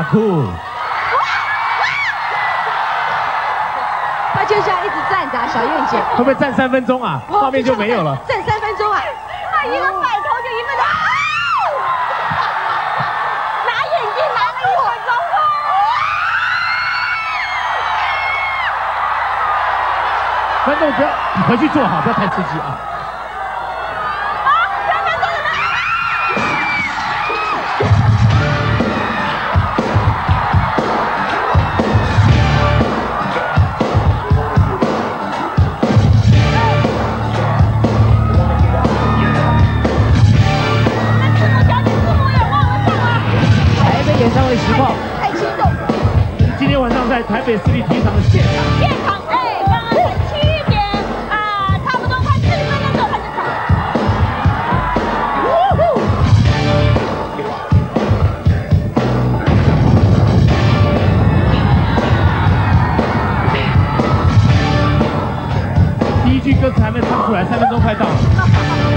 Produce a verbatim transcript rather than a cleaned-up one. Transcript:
酷。 他就这样一直站着啊，小燕姐。 会不会站三分钟啊？画面就没有了。 站三分钟啊！他一个摆头就一分钟。拿眼镜拿了一分钟。 观众不要回去坐好，不要太刺激啊。 演唱会实况， 太激动！ 今天晚上在台北市立体育场的现场。 现场，哎，刚刚才七点啊，差不多快四十分钟就开始场。 第一句歌词还没唱出来，三分钟快到了。